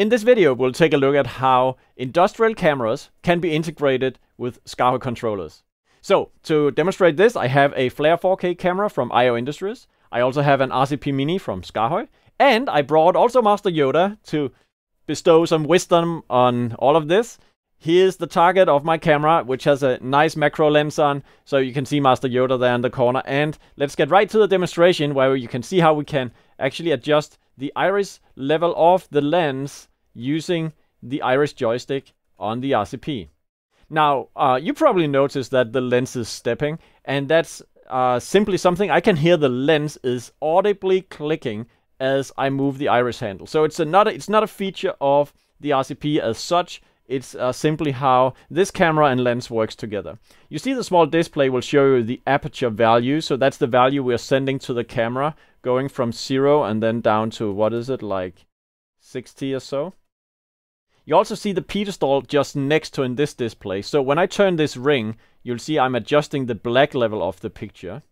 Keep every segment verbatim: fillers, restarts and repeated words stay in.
In this video, we'll take a look at how industrial cameras can be integrated with SKAARHOJ controllers. So, to demonstrate this, I have a Flare four K camera from I O Industries. I also have an R C P Mini from SKAARHOJ. And I brought also Master Yoda to bestow some wisdom on all of this. Here's the target of my camera, which has a nice macro lens on, so you can see Master Yoda there in the corner. And let's get right to the demonstration where you can see how we can actually adjust the iris level of the lens using the iris joystick on the R C P. Now, uh, you probably noticed that the lens is stepping, and that's uh, simply something I can hear the lens is audibly clicking as I move the iris handle. So it's, another, it's not a feature of the R C P as such. It's uh, simply how this camera and lens works together. You see the small display will show you the aperture value. So that's the value we're sending to the camera, going from zero and then down to, what is it, like sixty or so. You also see the pedestal just next to in this display. So when I turn this ring, you'll see I'm adjusting the black level of the picture.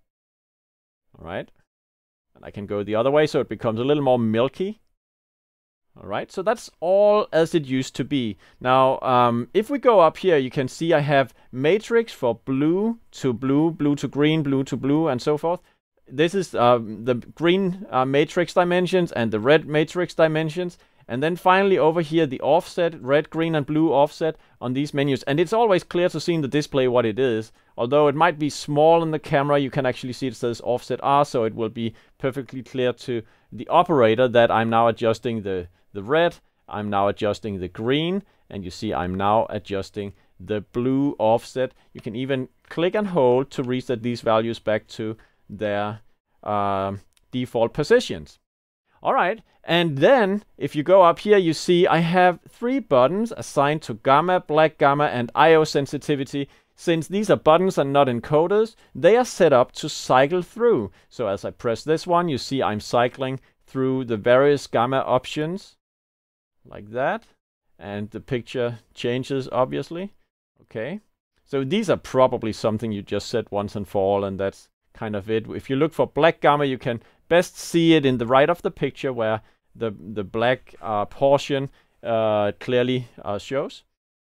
All right. And I can go the other way so it becomes a little more milky. All right, so that's all as it used to be. Now, um, if we go up here, you can see I have matrix for blue to blue, blue to green, blue to blue, and so forth. This is uh, the green uh, matrix dimensions and the red matrix dimensions. And then finally over here, the offset, red, green, and blue offset on these menus. And it's always clear to see in the display what it is. Although it might be small in the camera, you can actually see it says offset R, so it will be perfectly clear to the operator that I'm now adjusting the the red, I'm now adjusting the green, and you see I'm now adjusting the blue offset. You can even click and hold to reset these values back to their uh, default positions. All right, and then if you go up here, you see I have three buttons assigned to gamma, black gamma, and I O sensitivity. Since these are buttons and not encoders, they are set up to cycle through. So as I press this one, you see I'm cycling through the various gamma options like that, and the picture changes obviously. Okay, so these are probably something you just set once and for all, and that's kind of it. If you look for black gamma, you can best see it in the right of the picture where the the black uh, portion uh, clearly uh, shows,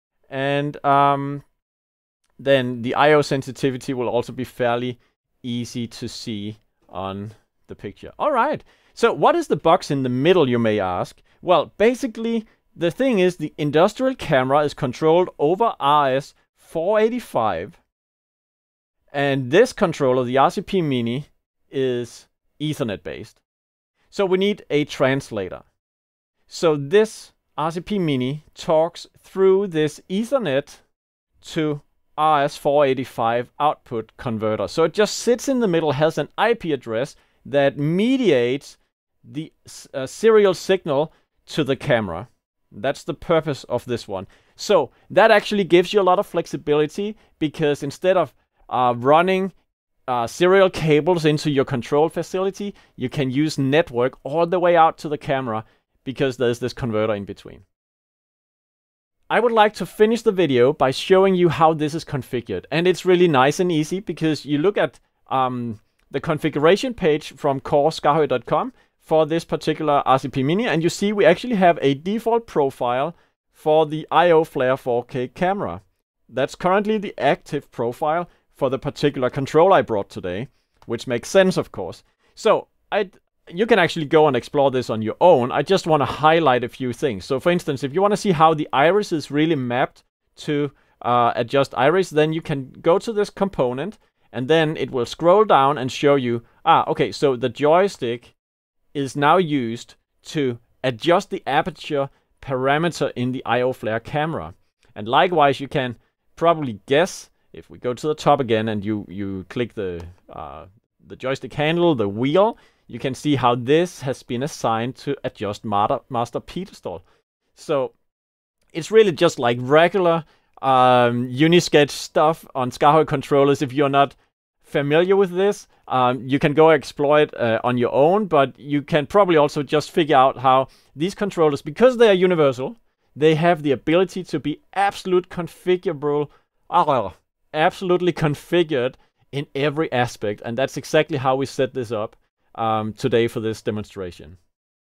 and um, then the I O sensitivity will also be fairly easy to see on the picture. All right. So what is the box in the middle, you may ask? Well, basically, the thing is the industrial camera is controlled over R S four eighty-five. And this controller, the R C P Mini, is Ethernet based. So we need a translator. So this R C P Mini talks through this Ethernet to R S four eighty-five output converter. So it just sits in the middle, has an I P address that mediates the uh, serial signal to the camera. That's the purpose of this one. So that actually gives you a lot of flexibility, because instead of uh, running uh, serial cables into your control facility, you can use network all the way out to the camera, because there's this converter in between. I would like to finish the video by showing you how this is configured. And it's really nice and easy, because you look at um, the configuration page from core skaarhoj dot com for this particular R C P Mini, and you see we actually have a default profile for the I O Flare four K camera. That's currently the active profile for the particular control I brought today, which makes sense, of course. So I, you can actually go and explore this on your own. I just want to highlight a few things. So for instance, if you want to see how the iris is really mapped to uh, adjust iris, then you can go to this component, and then it will scroll down and show you, ah, okay, so the joystick is now used to adjust the aperture parameter in the I O Flare camera. And likewise, you can probably guess, if we go to the top again and you, you click the, uh, the joystick handle, the wheel, you can see how this has been assigned to adjust master, master pedestal. So it's really just like regular um, Unisketch stuff on SKAARHOJ controllers. If you're not familiar with this, um, you can go explore it uh, on your own, but you can probably also just figure out how these controllers, because they are universal, they have the ability to be absolute configurable, uh, absolutely configured in every aspect. And that's exactly how we set this up um, today for this demonstration.